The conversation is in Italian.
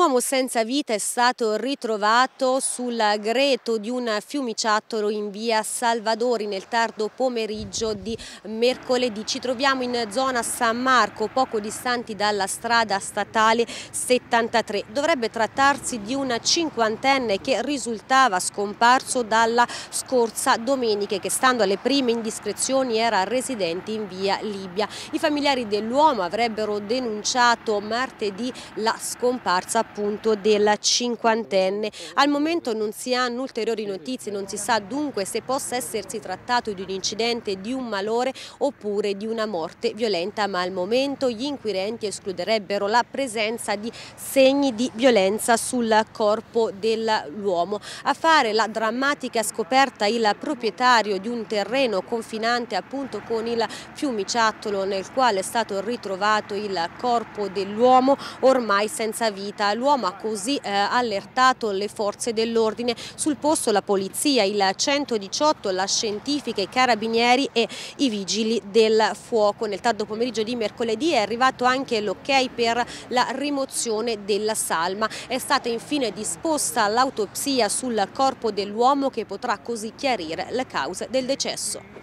L'uomo senza vita è stato ritrovato sul greto di un fiumiciattolo in via Salvadori nel tardo pomeriggio di mercoledì. Ci troviamo in zona San Marco, poco distanti dalla strada statale 73. Dovrebbe trattarsi di un cinquantenne che risultava scomparso dalla scorsa domenica e che, stando alle prime indiscrezioni, era residente in via Libia. I familiari dell'uomo avrebbero denunciato martedì la scomparsa appunto del cinquantenne. Al momento non si hanno ulteriori notizie, non si sa dunque se possa essersi trattato di un incidente, di un malore oppure di una morte violenta, ma al momento gli inquirenti escluderebbero la presenza di segni di violenza sul corpo dell'uomo. A fare la drammatica scoperta il proprietario di un terreno confinante appunto con il fiumiciattolo nel quale è stato ritrovato il corpo dell'uomo ormai senza vita. L'uomo ha così allertato le forze dell'ordine. Sul posto la polizia, il 118, la scientifica, i carabinieri e i vigili del fuoco. Nel tardo pomeriggio di mercoledì è arrivato anche l'ok per la rimozione della salma. È stata infine disposta l'autopsia sul corpo dell'uomo che potrà così chiarire le cause del decesso.